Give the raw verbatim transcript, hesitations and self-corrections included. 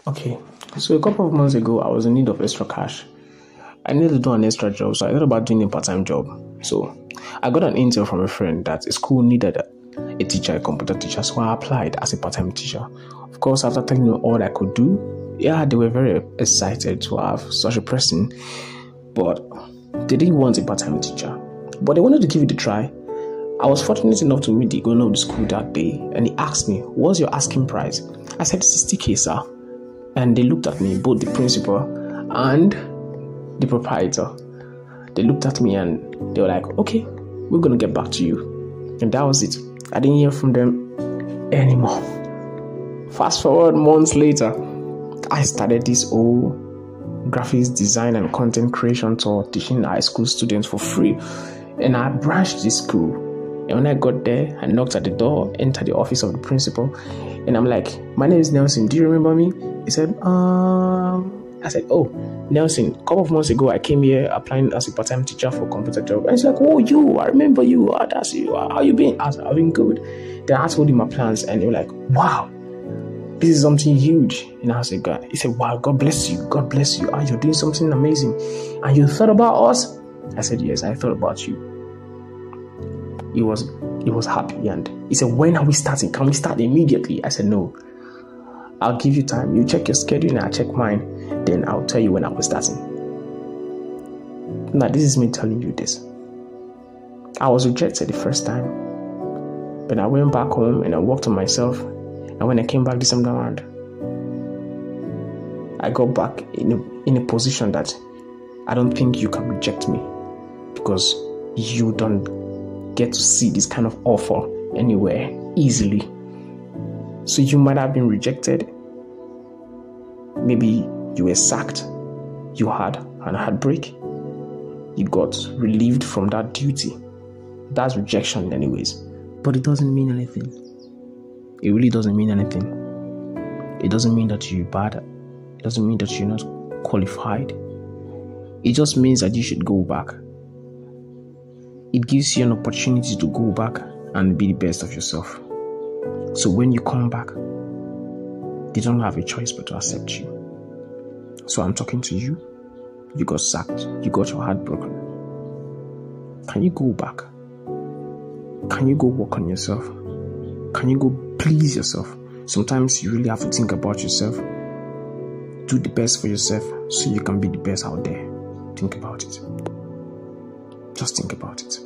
Okay, so a couple of months ago, I was in need of extra cash. I needed to do an extra job, so I thought about doing a part-time job. So I got an intel from a friend that a school needed a, a teacher, a computer teacher, so I applied as a part-time teacher. Of course, after telling them all I could do, yeah, they were very excited to have such a person, but they didn't want a part-time teacher. But they wanted to give it a try. I was fortunate enough to meet the owner of the school that day, and he asked me, "What's your asking price?" I said, sixty K, sir. And they looked at me, both the principal and the proprietor. They looked at me and they were like, "Okay, we're going to get back to you." And that was it. I didn't hear from them anymore. Fast forward months later, I started this whole graphics design and content creation tour, teaching high school students for free. And I branched this school. And when I got there, I knocked at the door, entered the office of the principal, and I'm like, "My name is Nelson. Do you remember me?" He said, um, I said, "Oh, Nelson, a couple of months ago, I came here applying as a part-time teacher for a computer job." And he's like, "Oh, you, I remember you. Oh, that's you. How you been?" I said, "I've been good." Then I told him my plans, and they were like, "Wow, this is something huge." And I said, "God," he said, "Wow, God bless you. God bless you. Ah, you're doing something amazing. And you thought about us?" I said, "Yes, I thought about you." He was, he was happy, and he said, "When are we starting? Can we start immediately?" I said, "No. I'll give you time. You check your schedule and I'll check mine. Then I'll tell you when I'll be starting." Now, this is me telling you this. I was rejected the first time. But I went back home and I worked on myself. And when I came back this time around, I got back in a, in a position that I don't think you can reject me, because you don't get to see this kind of offer anywhere easily. So you might have been rejected. Maybe you were sacked. You had an heartbreak. You got relieved from that duty. That's rejection anyways. But it doesn't mean anything. It really doesn't mean anything. It doesn't mean that you're bad. It doesn't mean that you're not qualified. It just means that you should go back. It gives you an opportunity to go back and be the best of yourself. So when you come back, they don't have a choice but to accept you. So I'm talking to you. You got sacked. You got your heart broken. Can you go back? Can you go work on yourself? Can you go please yourself? Sometimes you really have to think about yourself. Do the best for yourself so you can be the best out there. Think about it. Just think about it.